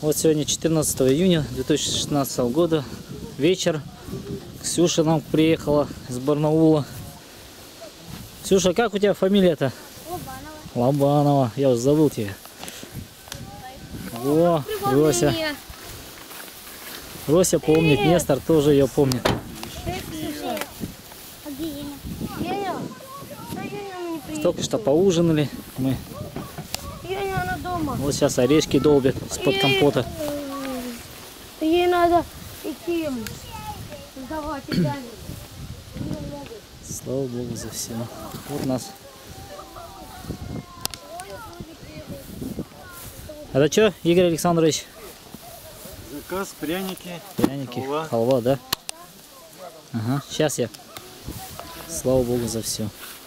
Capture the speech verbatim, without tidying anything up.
Вот сегодня четырнадцатое июня две тысячи шестнадцатого года. Вечер. Ксюша нам приехала из Барнаула. Ксюша, как у тебя фамилия-то? Лобанова. Лобанова. Я уже забыл тебя. О, Рося. Рося помнит, Нестор тоже ее помнит. Только что поужинали мы. Вот сейчас орешки долбят из-под компота. Ей надо идти сдавать экзамен. Слава Богу за все. Вот нас. Это что, Игорь Александрович? Заказ, пряники, Пряники, халва. халва, да? Ага, сейчас я. Слава Богу за все.